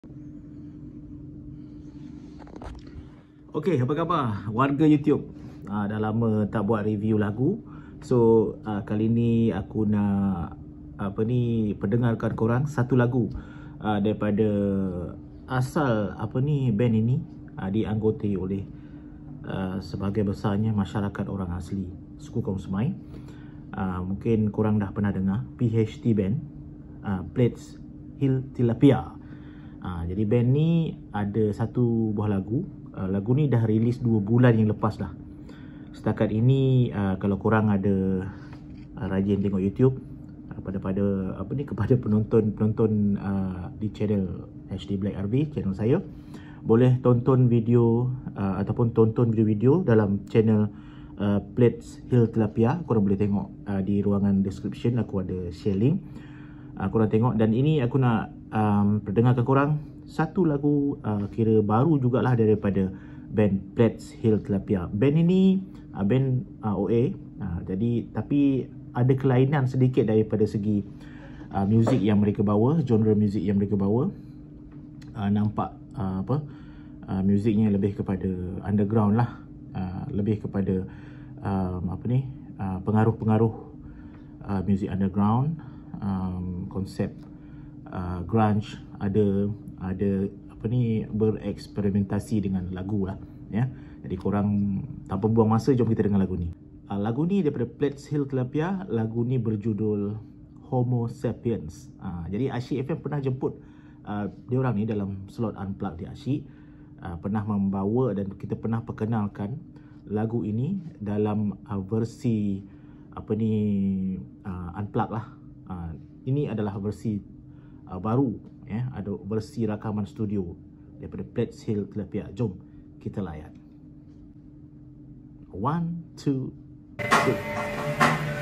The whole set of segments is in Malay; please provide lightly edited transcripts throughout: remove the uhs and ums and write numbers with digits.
Okey, apa khabar warga YouTube? Dah lama tak buat review lagu. So, kali ni aku nak perdengarkan korang satu lagu daripada asal band ini dianggoti oleh sebahagian besarnya masyarakat orang asli suku kaum Semai. Mungkin korang dah pernah dengar PHT Band, Plates Hill Tilapia. Jadi band ni ada satu buah lagu. Lagu ni dah rilis 2 bulan yang lepas dah. Setakat ini kalau korang ada rajin tengok YouTube kepada penonton di channel HD Black RV, channel saya, boleh tonton video ataupun tonton video-video dalam channel Plates Hill Tilapia. Korang boleh tengok di ruangan description, aku ada share link. Korang tengok, dan ini aku nak perdengarkan korang satu lagu kira baru jugalah daripada band Plates Hill Tilapia. Band ini band OA, jadi tapi ada kelainan sedikit daripada segi muzik yang mereka bawa, genre muzik yang mereka bawa. Nampak muziknya lebih kepada underground lah, lebih kepada pengaruh-pengaruh muzik underground, konsep grunge, ada bereksperimentasi dengan lagu lah, ya. Jadi korang tanpa buang masa, jom kita dengar lagu ni. Lagu ni daripada Plates Hill Tilapia. Lagu ni berjudul Homo Sapiens. Jadi Asyik FM pernah jemput diorang ni dalam slot Unplugged di Asyik, pernah membawa dan kita pernah perkenalkan lagu ini dalam versi Unplugged lah. Ini adalah versi baru, ya, ada versi rakaman studio daripada Plates Hill Tilapia. Jom kita layan. 1, 2, 3.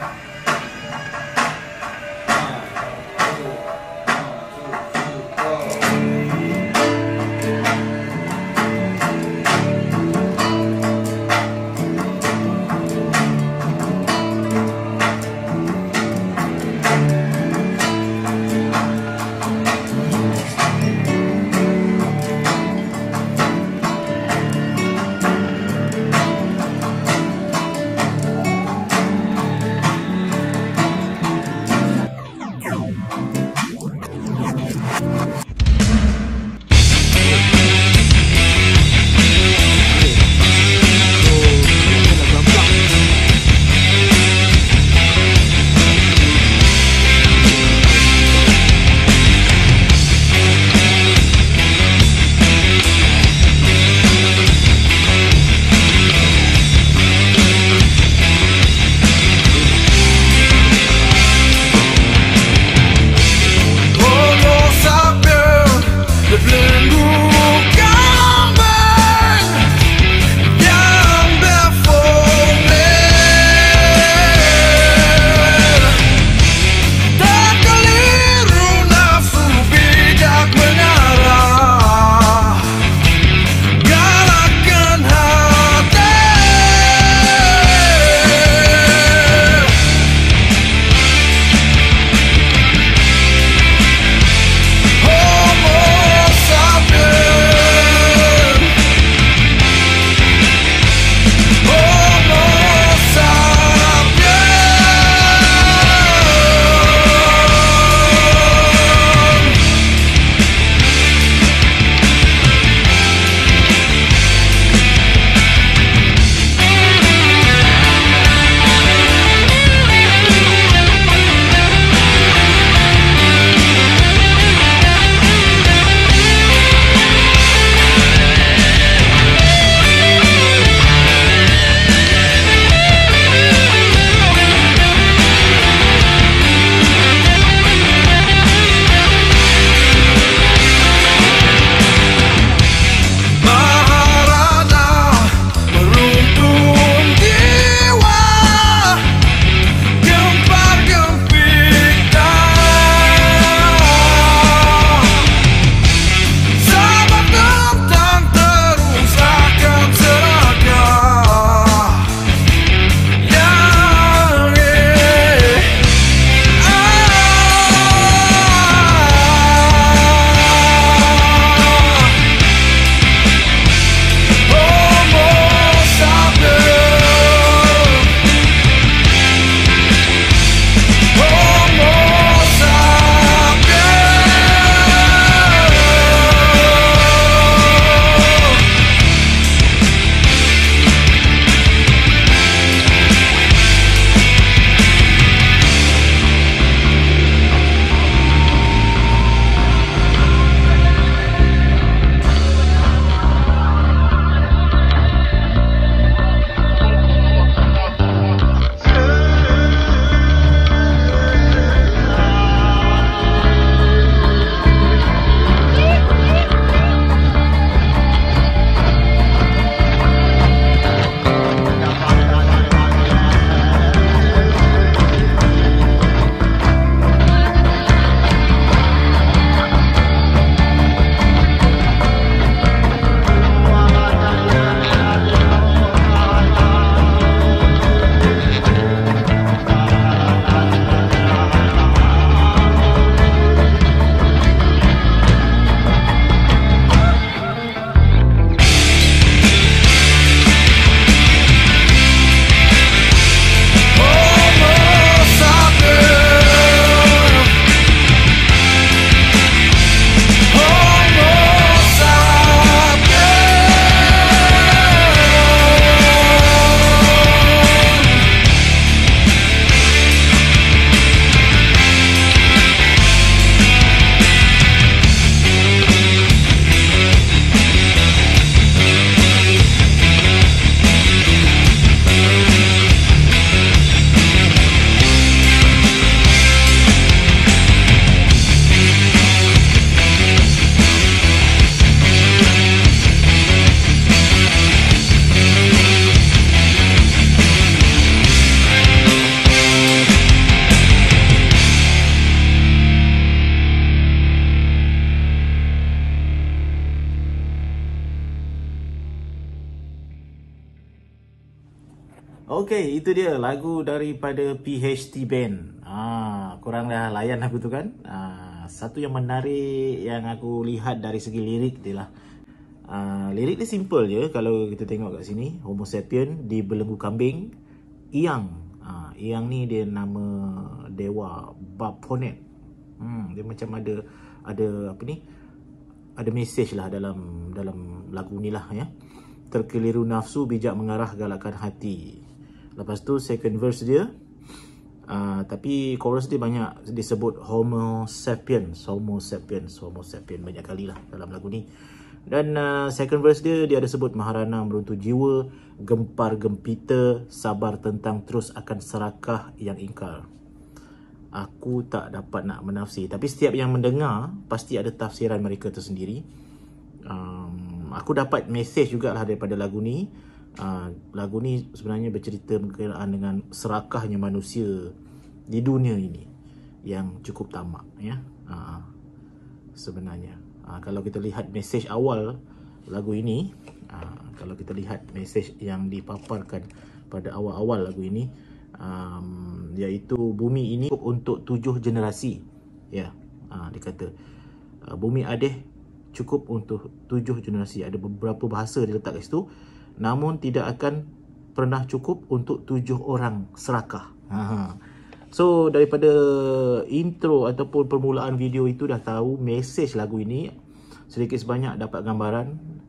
Okay, itu dia lagu daripada PHT Band. Korang dah layan aku tu kan. Satu yang menarik yang aku lihat dari segi lirik dia lah. Lirik dia simple je kalau kita tengok kat sini. Homo sapien dibelenggu kambing. Iang. Iang ni dia nama dewa Baphomet. Dia macam ada apa ni? Ada mesej lah dalam lagu ni lah ya. Terkeliru nafsu, bijak mengarah galakkan hati. Lepas tu second verse dia, tapi chorus dia banyak disebut Homo sapiens banyak kali lah dalam lagu ni. Dan second verse dia ada sebut Maharana meruntuh jiwa, gempar gempita, sabar tentang terus akan serakah yang ingkar. Aku tak dapat nak menafsir, tapi setiap yang mendengar pasti ada tafsiran mereka tersendiri. Aku dapat mesej jugalah daripada lagu ni. Lagu ni sebenarnya bercerita berkenaan dengan serakahnya manusia di dunia ini yang cukup tamak ya. Sebenarnya kalau kita lihat mesej awal lagu ini, kalau kita lihat mesej yang dipaparkan pada awal-awal lagu ini, iaitu bumi ini untuk 7 generasi ya. Dia kata bumi Adeh cukup untuk 7 generasi. Ada beberapa bahasa dia letak kat situ. Namun tidak akan pernah cukup untuk 7 orang serakah. So daripada intro ataupun permulaan video itu dah tahu mesej lagu ini. Sedikit sebanyak dapat gambaran.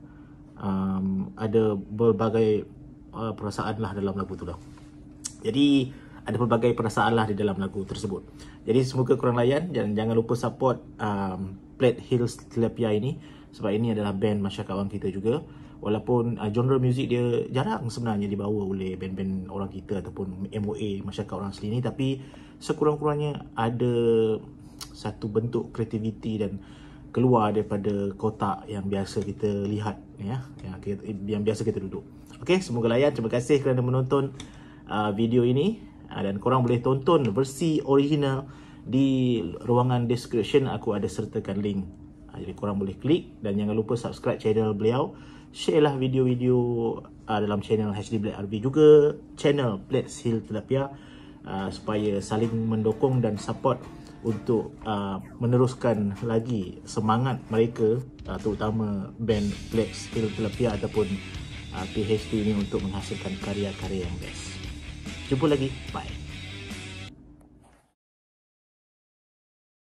Ada berbagai perasaan lah dalam lagu tu lah. Jadi ada pelbagai perasaan lah di dalam lagu tersebut. Jadi semoga korang layan. Jangan lupa support Plaid Hills Tilapia ini, sebab ini adalah band masyarakat awam kita juga. Walaupun genre muzik dia jarang sebenarnya dibawa oleh band-band orang kita ataupun MOA masyarakat orang asli ni, tapi sekurang-kurangnya ada satu bentuk kreativiti dan keluar daripada kotak yang biasa kita lihat ya, yang biasa kita duduk. Okey, semoga layan. Terima kasih kerana menonton video ini, dan korang boleh tonton versi original di ruangan description. Aku ada sertakan link, jadi korang boleh klik. Dan jangan lupa subscribe channel beliau. Share lah video-video dalam channel HD Black RV, juga channel Plaid Hills Tilapia, supaya saling mendukung dan support untuk meneruskan lagi semangat mereka, terutama band Plaid Hills Tilapia ataupun PHT ini untuk menghasilkan karya-karya yang best. Jumpa lagi, bye.